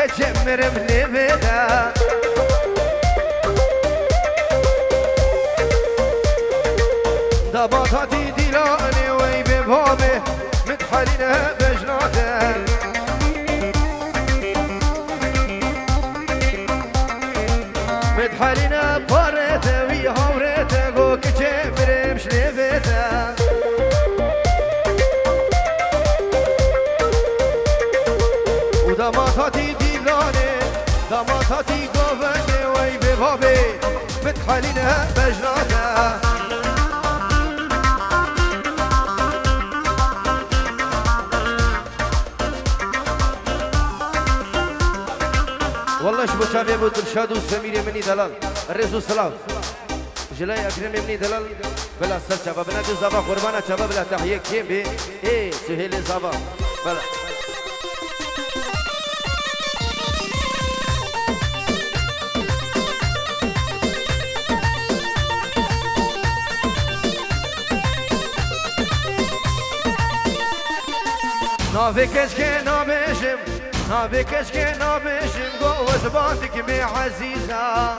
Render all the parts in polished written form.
كجمرم لبدا دباطاتي ديلاني وي ببابي متحلينا بجناته متحلينا بارته وي هورته قو كجمرم شلبدا ودماطاتي ديلاني دماطاتي قوبني وي ببابي متحلينا بجناته والله شبو شافي ابو درشاد وسمير مني دلال الرزو سلام جلاي اكرم مني دلال بلا سر شباب بنادي زابا قربانا شباب بلا تحيه كيم بي ايه سهيل زابا بلا نافي كشكي نابشم نافي كشكي نابشم قوة زبانتك مي عزيزة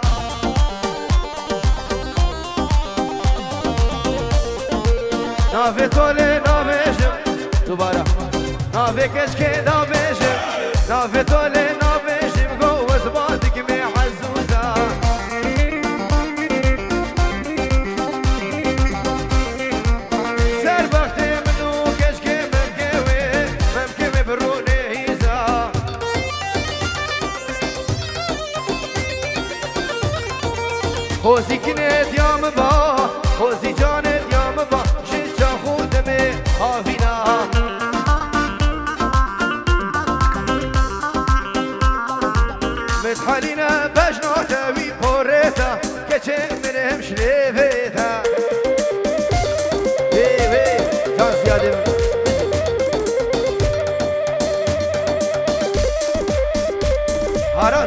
نافي طولي نابشم دوباره نافي كشكي نابشم نافي طولي نابشم قوة زبانتك مي عزوزة سر بختي منو كشكي ممكوي بروني هيزة خوزي كنت يا مبا خوزي جانت يا مبا شجا خودمي هافينا متحالينا بجناتا وي بوريتا كچه منهم شليفيتا وي وي كان زيادة هراس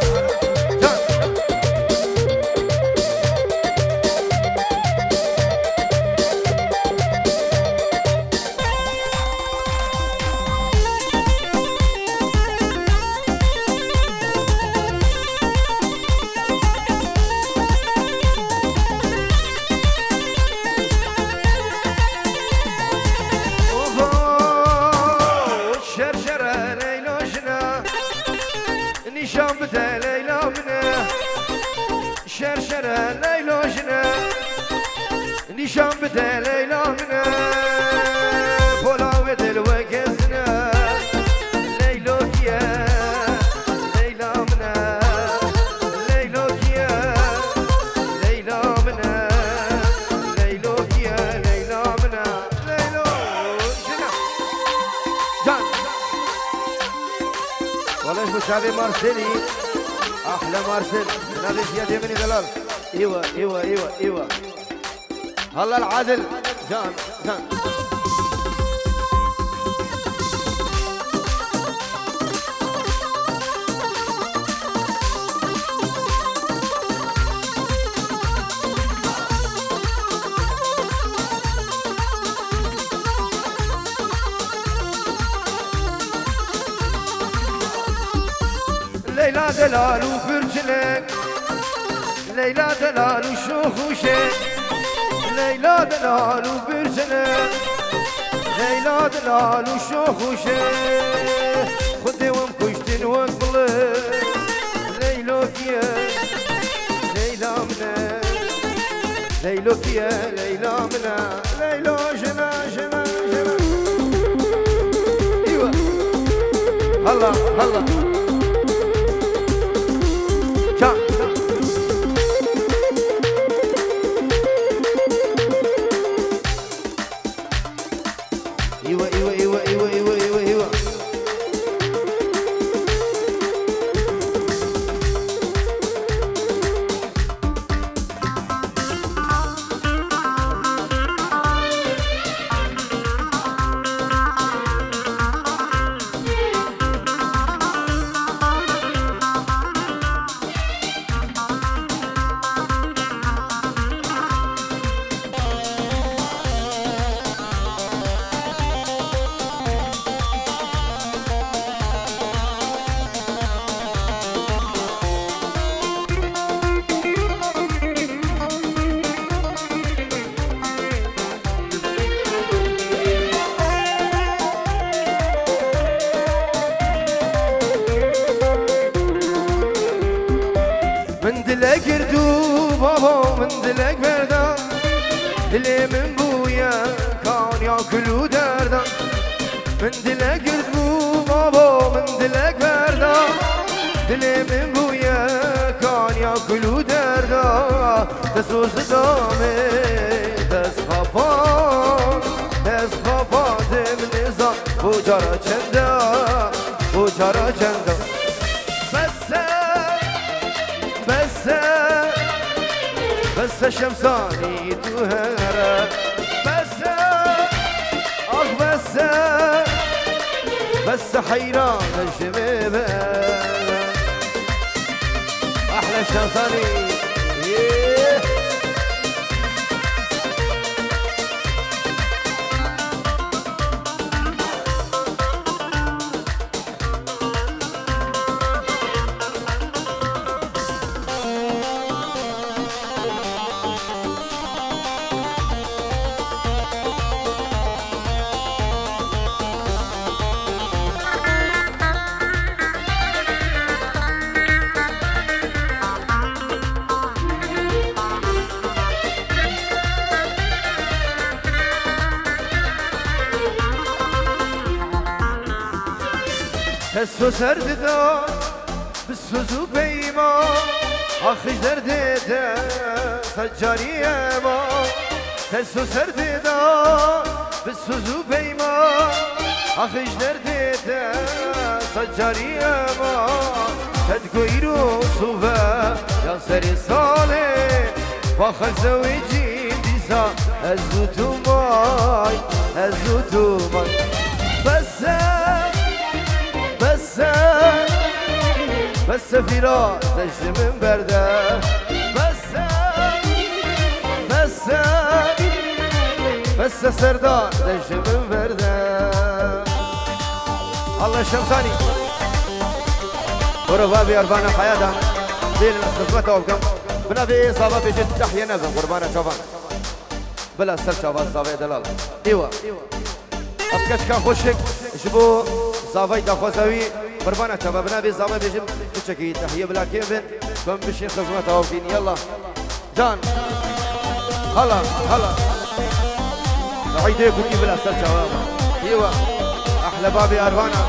نشان بدا ليلى منه شرشرة ليلى جنه نشان بدا ليلى منه بولا ودل وقزنه ليلى كيا ليلى منه ليلى كيا ليلى منه ليلى كيا ليلى منه ليلى جنه جان والله مشابه مارسيلي احلى مارسيل نادي زياده مني دلال ايوه ايوه ايوه ايوه هلا العدل جان جان ليلى دلال وفرجلك ليلى دلال وشوخوشك ليلى دلال وفرجلك ليلى دلال وشوخوشك خدي ومكشتن وقبلك ليلوك يا ليلى منا ليلوك يا ليلى منا ليلى جنا جنا جنا ايوه هلا هلا ايوه ايوه ايوه ايوه ايوه ايوه ايوه بابا من دلك بردم دلی من بویا کان یا کلو دردم من دلك بردم بابا من دلك بردم دلی من بویا کان یا کلو دردم تسوز دامه دست خفان دم نزان بوجارا چنده بوجارا چنده بس شمساني تهرى بس حيران الشباب احلى شمساني تسو سرد دار بسوزو بیما آخش درد ده سجاری ما تسو سرد دار بسوزو بیما آخش درد ده سجاری ما تدگوی رو صوبه یا سری ساله با خلصوی جیم دیسا ازو تو مای بس فراق دشت من برده بس سردار دشت من برده الله شمساني برو بابي أربانا حياتا دين الخدمة وبكم بنا في إصابة في جد تحية نبم قربانا شوفان بلا سر شوفان صافي دلال ايوه ابكش كان خوشك شبو صافي دخوزوي قربانا شبابنا في زمان بيجم بشكي تحية بلا كيفن بم بشين خدمة وبكين يلا جان هلا عيدي كوكي بلا سر شباب ايوه احلى بابي أربانا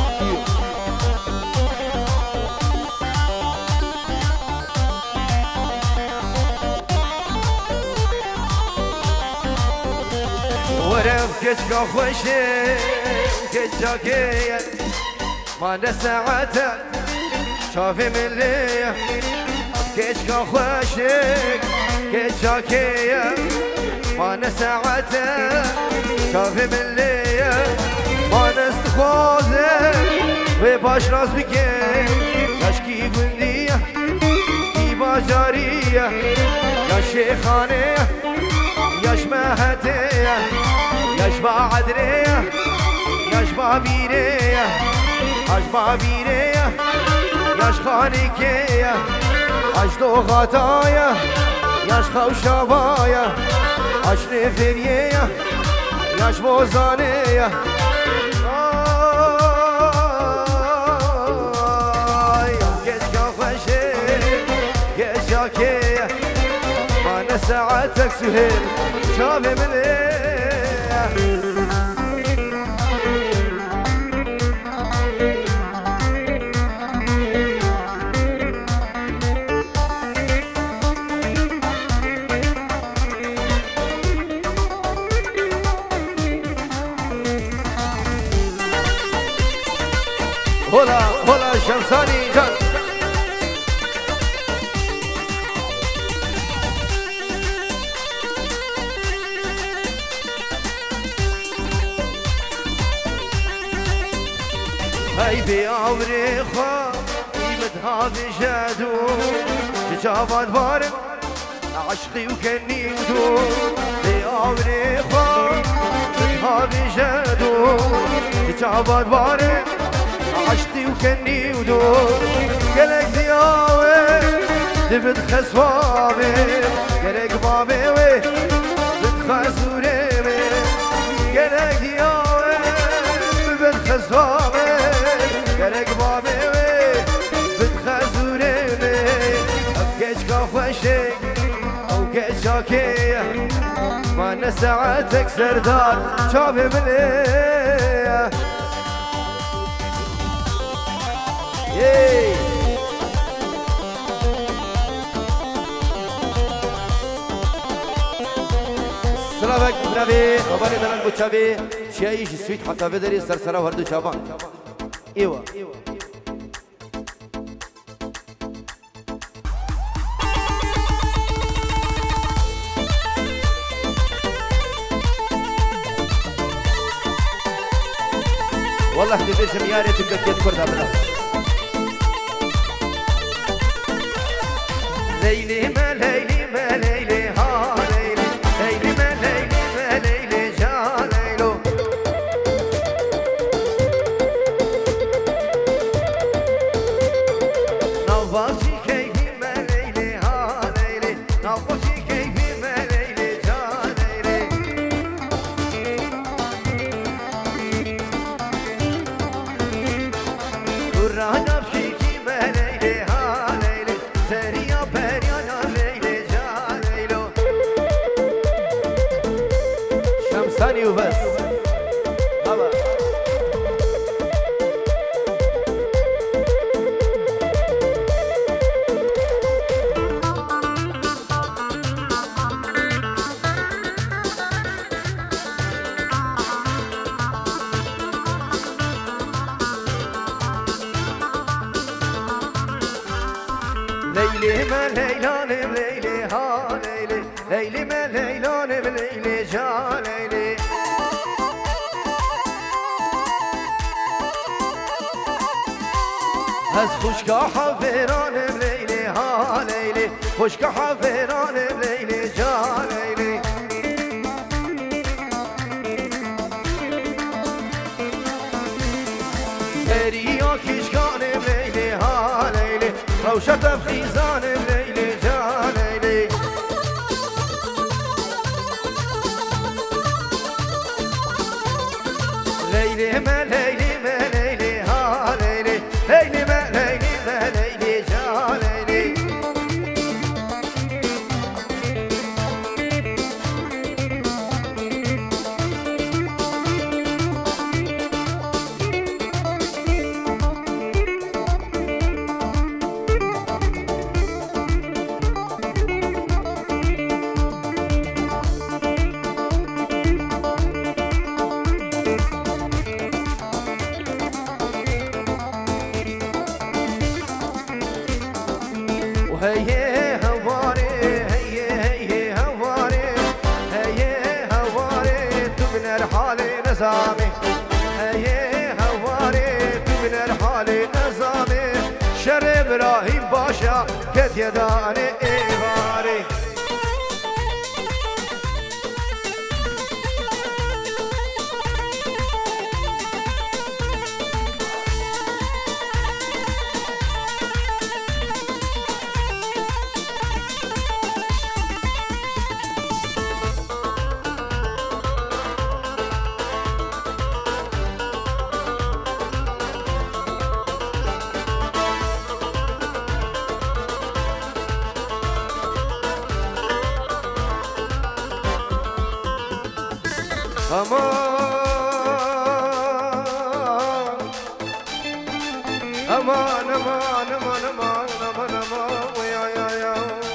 ورم كشكا خوشي كشاكيا ما نساعتك شافي من ليا كشكا خوشي كشاكيا ما نساعتك شافي من ليا ما نستخوزك وباش راس بكي تشكي بندية ديبا جارية يا شيخانية يا شمهتية يا شبا عدرية يا شبا بيرية يا شبا بيرية يا شخانيكية يا شدو غطايا يا شخو شبايا يا شنفرية يا شبوزانية ما ساعتك سهيل شافي من ايه هلا شمساني جان هاي بعمري خا قيمتها بجادو جابت بارم عشقي وكني ودود بعمري خا قيمتها بجادو جابت بارم عشقي وكني ودود قالك دياوي دبت خسوابي قالك بابي وي بتخسوري قالك دياوي دبت خسوابي قالك بابي وي بتخزوريني ابكيش كافشك باكي ما نسعتك سردار شافي مني سلامك برافي وبالي دلال بوچاوي شيء سويت حتى بدري سرسرا وردو شابان ايوه والله احتفال جمياري تبقى كيد كردها بلا ليلي ما ليلي ما ليلي ها ليلي ليلي ما ليلي ما ليلي جا ليلو نوفاشي كيفي ما ليلي ها ليلي نوفاشي كيفي ما ليلي جا ليلي قرانا بشيكي ما ليلي ها ليلي سريع بريانا ليلي جا ليلو شمساني وبس هلا ليلي ما ليلان بليلي ها ليلي ليلي ما ليلان بليلي جا ليلي هز خوشكا حفيران بليلي ها ليلي خوشكا حفيران بليلي جا ليلي دريا كشكان بليلي ها ليلي روشة بخيزان بليلي جا ليلي ليلي ما ليلي ما ليلي ها ليلي ليلي ما ليلي ما ليلي جا ليلي هي هواري هي هي هواري هي هواري تبنى الحالي نظامي هي هواري تبنى الحالي نظامي شر ابراهيم باشا كد يداني ايواري امان امان امان امان امان امان ويا يا يا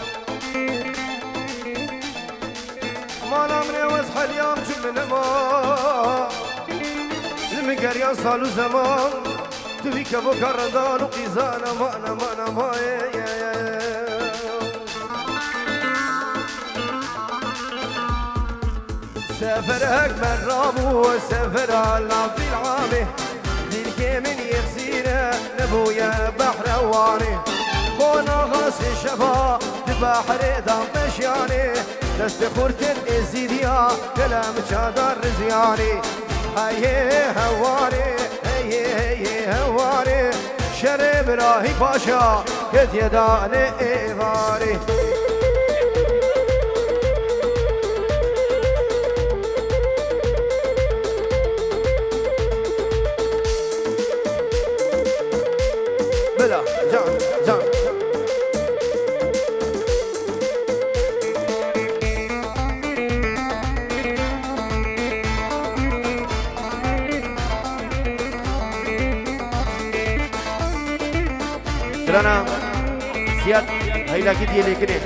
امان امري واسحى اليوم جمنا ما المقريان صالو زمان تبيك ابو كردان وقيزان امان امان امان يا يا سافرك من رامو وسافر على في العامي ديك من يغسينا نبويا بحر واني خونا غاسي شفا بحر دام بشياني دست خورت الازيديا كلام شادر رزياني هاي هواري هاي هواري شرب راهي باشا كد يداني ايواري بلا جان جان سرانا زياد هيلاقي دي لكنه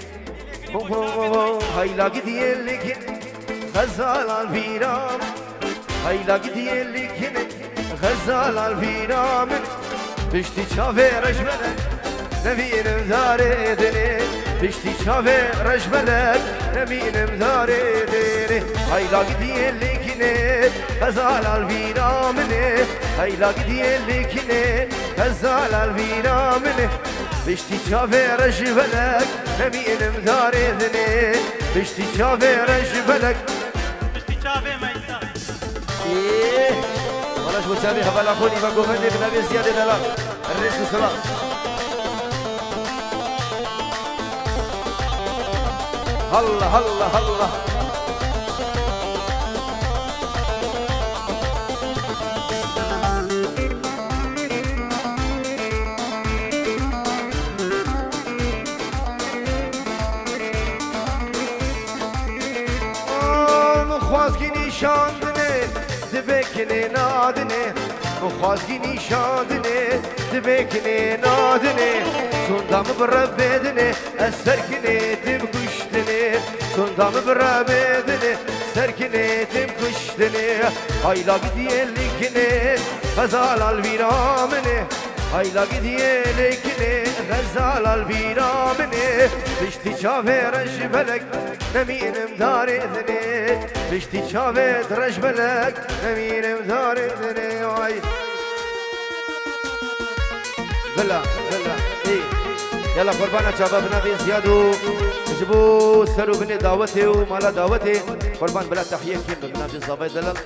هيلاقي دي لكن غزال الفيرام هيلاقي دي لكن غزال الفيرام بشتي شافي رجملك نبين مداري دني بشتي شافي رجملك نبين مداري دني هيلاقي دي لكن غزال الفيرام هيلاقي دي لكن غزال الفيرام بشتي شافي رجملك نبين مداري دني بشتي شافي رجملك بشتي شافي ميتا والله شو شافي هبل اخوني بقومندي بنبي زياده دلال الرئيس السلام هلا هلا هلا مخوازگی نشاندنه دبکنه نادنه مخوازگی نشاندنه دبکنه نادنه سندام بربدنه سرکنه تم کشتنه سندام بربدنه سرکنه تم کشتنه هایلا گدیلکنه غزال الویرامنه هایلا گدیلکنه غزال الویرامنه بشتی چاوه رجبلک نمینم داردنه بشتی چاوه رجبلک نمینم داردنه وای بلا بلا اي يلا قربانا شبابنا بين زيادو جبوا سروا بني دعوتي ومالا دعوتي قربان بلا تحية كيم بنا في الزبايد دلال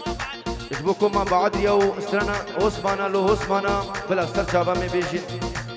جبوكم مع بعض يو استرنا عثمانا لو عثمانا بلا سر شباب من بيجين